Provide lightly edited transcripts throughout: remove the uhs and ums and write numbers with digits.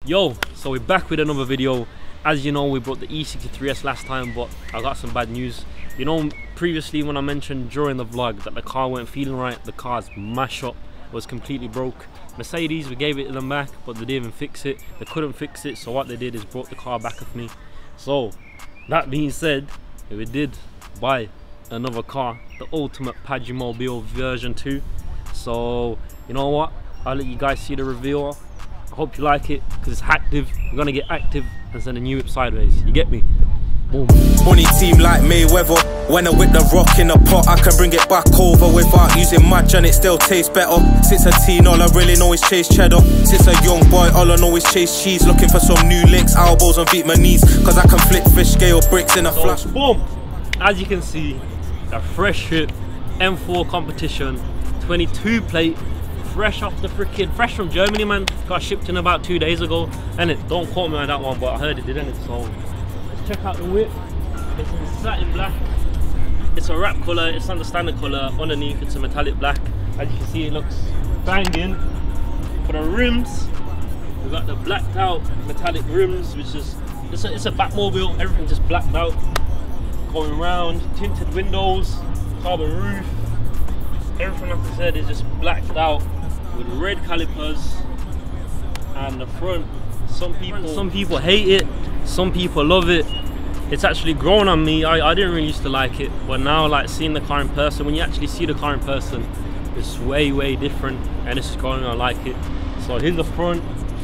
Yo, so we're back with another video. As you know, we brought the E63S last time, but I got some bad news. You know, previously when I mentioned during the vlog that the car weren't feeling right, the car's mash up, it was completely broke. Mercedes, we gave it to them back, but they didn't even fix it. They couldn't fix it, so what they did is brought the car back with me. So, that being said, we did buy another car, the ultimate Pagimobile version 2. So, you know what? I'll let you guys see the reveal. I hope you like it because it's active. We're gonna get active and send a new whip sideways. You get me? Boom. Money team like Mayweather. When I whip the rock in the pot, I can bring it back over without using much and it still tastes better. Since a teen, all I really know is chase cheddar. Since a young boy, all I know is chase cheese. Looking for some new links, elbows and beat my knees, cause I can flick fish scale bricks in a flash. Boom! As you can see, a fresh whip M4 competition 22 plate. Fresh off the fresh from Germany, man. Got shipped in about 2 days ago, and it don't quote me on that one, but I heard it didn't. So let's check out the whip. It's in satin black. It's a wrap color. It's not the standard color. Underneath, it's a metallic black. As you can see, it looks banging. For the rims, we've got the blacked out metallic rims, which is it's a Batmobile. Everything just blacked out. Going around, tinted windows, carbon roof. Everything, like I said, is just blacked out with red calipers. And the front, some people hate it, some people love it. It's actually grown on me. I didn't really used to like it, but now, like, seeing the car in person, when you actually see the car in person, it's way different, and it's growing on. I like it. So here's the front.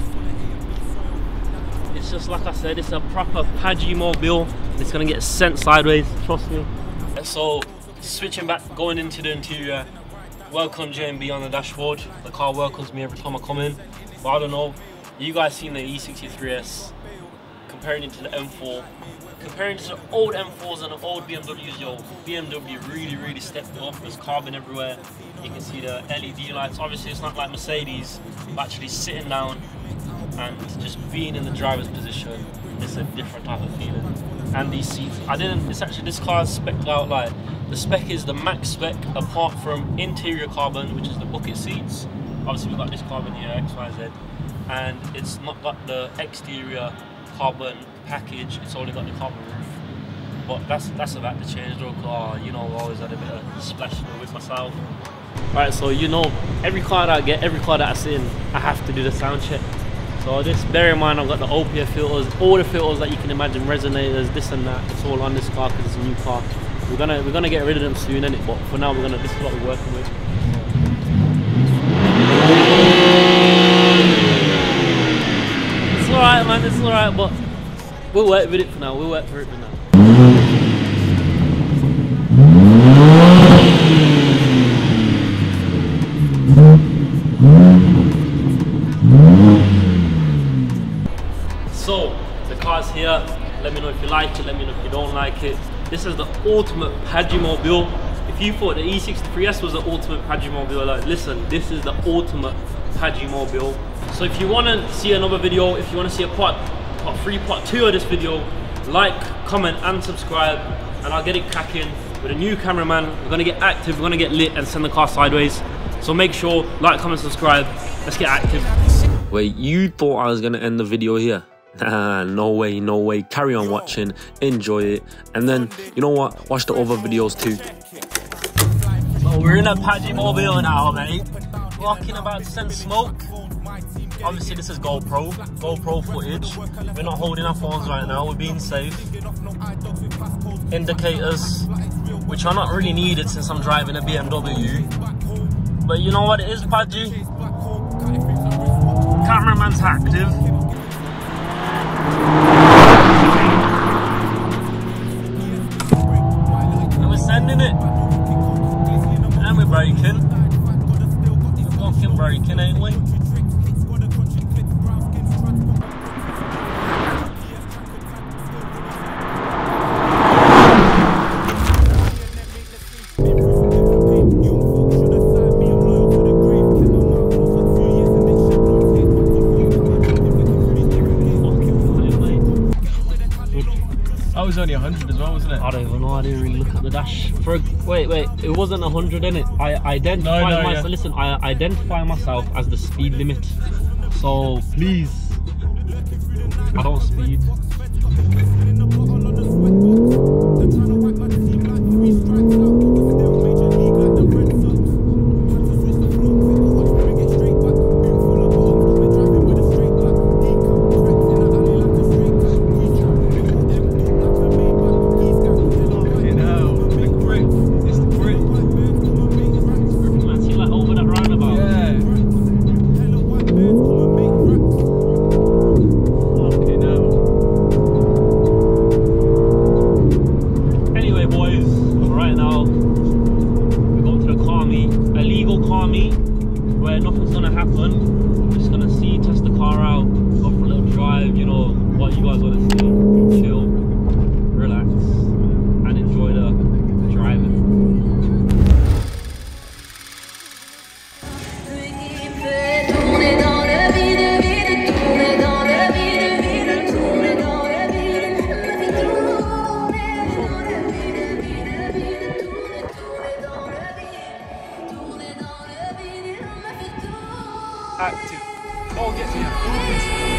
It's just like I said, it's a proper Pagimobile. It's gonna get sent sideways, trust me. So switching back, going into the interior. Welcome JMB on the dashboard. The car welcomes me every time I come in. But I don't know, you guys seen the E63S, comparing it to the M4, comparing it to the old M4s and the old BMWs. Yo, BMW really stepped up. There's carbon everywhere. You can see the LED lights. Obviously it's not like Mercedes, but actually sitting down and just being in the driver's position, it's a different type of feeling. And these seats, it's actually, this car is spec'd out. Like, the spec is the max spec apart from interior carbon, which is the bucket seats. Obviously we've got this carbon here, XYZ, and it's not got the exterior carbon package, it's only got the carbon roof. But that's about to change though, car. You know, I always had a bit of splash with myself. Right, so you know, every car that I get, every car that I sit in, I have to do the sound check. So just bear in mind, I've got the OPF filters, all the filters that you can imagine, resonators, this and that. It's all on this car because it's a new car. We're gonna get rid of them soon, innit? But for now, this is what we're working with. It's alright, man. It's alright, but we'll work with it for now. We'll work for it for now. So the car's here. Let me know if you like it. Let me know if you don't like it. This is the ultimate Pagimobile. If you thought the E63S was the ultimate Pagimobile, like, listen, this is the ultimate Pagimobile. So if you want to see another video, if you want to see a part 3, part 2 of this video, like, comment and subscribe, and I'll get it cracking with a new cameraman. We're going to get active, we're going to get lit and send the car sideways. So make sure, like, comment, subscribe. Let's get active. Wait, you thought I was going to end the video here? Nah, no way. Carry on watching, enjoy it, and then, you know what, watch the other videos too. So we're in a Pagimobile now, mate. Walking about to send smoke. Obviously this is GoPro footage. We're not holding our phones right now, we're being safe. Indicators, which are not really needed since I'm driving a BMW. But you know what it is, Paggy? Cameraman's active. And we're sending it. And we're braking. We're fucking braking, ain't we? That was only 100 as well, wasn't it? I don't even know, I didn't really look at the dash. Wait, it wasn't 100 in it. I identify myself as the speed limit. So please I don't speed. Where nothing's gonna happen. We're just gonna see, test the car out, go for a little drive, you know, what you guys wanna see. Chill, relax, and enjoy the driving. Active. Oh, get me out.